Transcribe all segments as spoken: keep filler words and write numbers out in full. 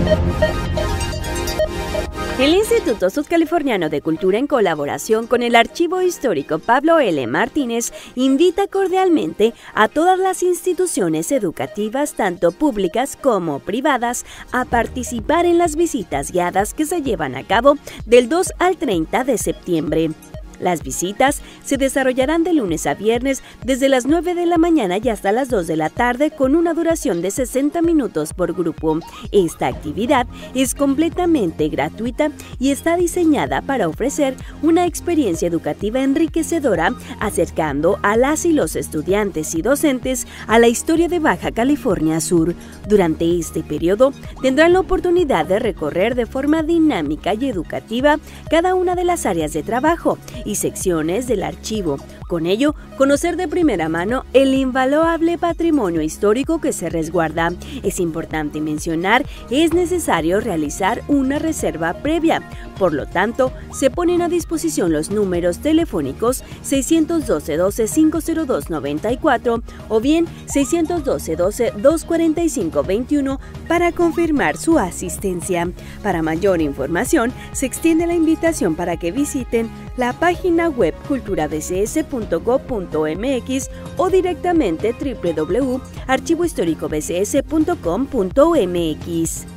El Instituto Sudcaliforniano de Cultura, en colaboración con el Archivo Histórico Pablo L. Martínez, invita cordialmente a todas las instituciones educativas, tanto públicas como privadas, a participar en las visitas guiadas que se llevan a cabo del dos al treinta de septiembre. Las visitas se desarrollarán de lunes a viernes desde las nueve de la mañana y hasta las dos de la tarde, con una duración de sesenta minutos por grupo. Esta actividad es completamente gratuita y está diseñada para ofrecer una experiencia educativa enriquecedora, acercando a las y los estudiantes y docentes a la historia de Baja California Sur. Durante este periodo tendrán la oportunidad de recorrer de forma dinámica y educativa cada una de las áreas de trabajo y secciones del archivo. Con ello, conocer de primera mano el invaluable patrimonio histórico que se resguarda. Es importante mencionar, es necesario realizar una reserva previa. Por lo tanto, se ponen a disposición los números telefónicos seiscientos doce, doce, quinientos dos noventa y cuatro o bien seiscientos doce, doce, doscientos cuarenta y cinco veintiuno para confirmar su asistencia. Para mayor información, se extiende la invitación para que visiten la página web cultura b c s punto gov punto m x o directamente w w w punto archivo histórico b c s punto com punto m x.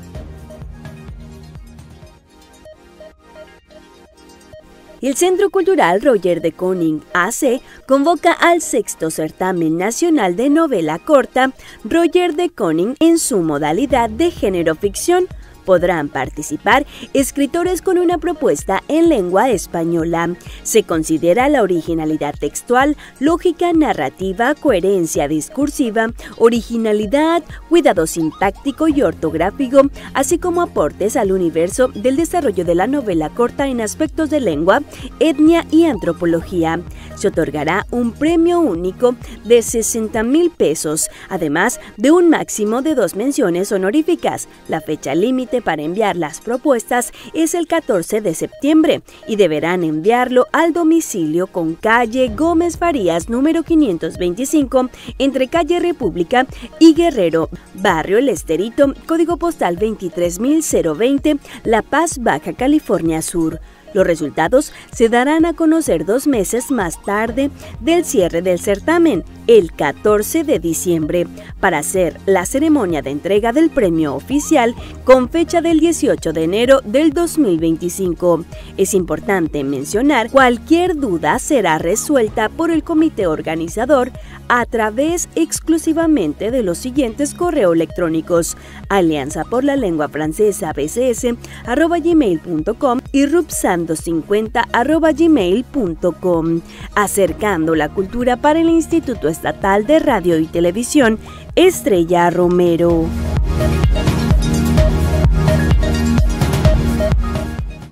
El Centro Cultural Roger de Kooning A C convoca al sexto certamen nacional de novela corta Roger de Kooning en su modalidad de género ficción. Podrán participar escritores con una propuesta en lengua española. Se considera la originalidad textual, lógica narrativa, coherencia discursiva, originalidad, cuidado sintáctico y ortográfico, así como aportes al universo del desarrollo de la novela corta en aspectos de lengua, etnia y antropología. Se otorgará un premio único de sesenta mil pesos, además de un máximo de dos menciones honoríficas. La fecha límite para enviar las propuestas es el catorce de septiembre y deberán enviarlo al domicilio con calle Gómez Farías número quinientos veinticinco entre calle República y Guerrero, barrio El Esterito, código postal veintitrés mil veinte, La Paz, Baja California Sur. Los resultados se darán a conocer dos meses más tarde del cierre del certamen, el catorce de diciembre, para hacer la ceremonia de entrega del premio oficial con fecha del dieciocho de enero del dos mil veinticinco. Es importante mencionar, cualquier duda será resuelta por el comité organizador a través exclusivamente de los siguientes correos electrónicos: alianza por la lengua francesa b c s arroba gmail punto com y rupsando cincuenta arroba gmail punto com. Acercando la cultura para el Instituto Estatal de Radio y Televisión Estrella Romero.